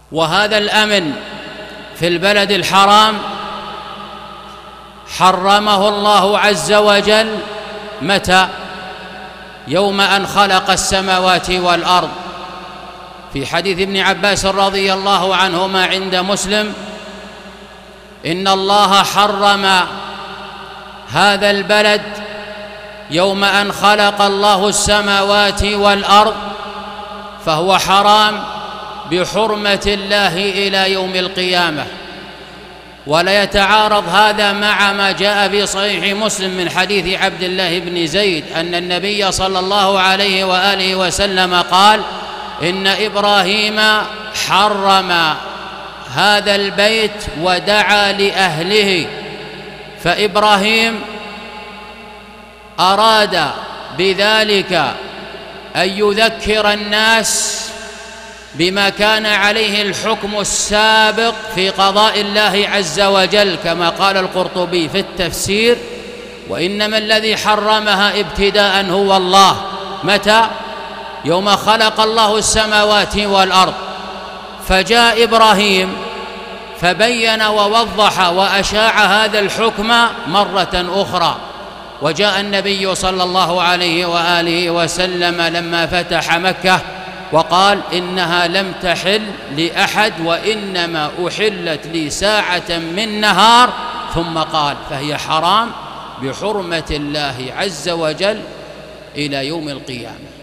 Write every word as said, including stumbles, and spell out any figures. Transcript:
وهذا الأمن في البلد الحرام حرمه الله عز وجل متى؟ يوم أن خلق السماوات والأرض. في حديث ابن عباس رضي الله عنهما عند مسلم: إن الله حرم هذا البلد يوم أن خلق الله السماوات والأرض، فهو حرام بحرمة الله إلى يوم القيامة. ولا يتعارض هذا مع ما جاء في صحيح مسلم من حديث عبد الله بن زيد أن النبي صلى الله عليه وآله وسلم قال: إن إبراهيم حرم هذا البيت ودعا لأهله. فإبراهيم أراد بذلك أن يذكر الناس بما كان عليه الحكم السابق في قضاء الله عز وجل، كما قال القرطبي في التفسير: وإنما الذي حرمها ابتداء هو الله. متى؟ يوم خلق الله السماوات والأرض. فجاء إبراهيم فبين ووضح وأشاع هذا الحكم مرة أخرى. وجاء النبي صلى الله عليه وآله وسلم لما فتح مكة وقال: إنها لم تحل لأحد وإنما أحلت لي ساعة من نهار، ثم قال: فهي حرام بحرمة الله عز وجل إلى يوم القيامة.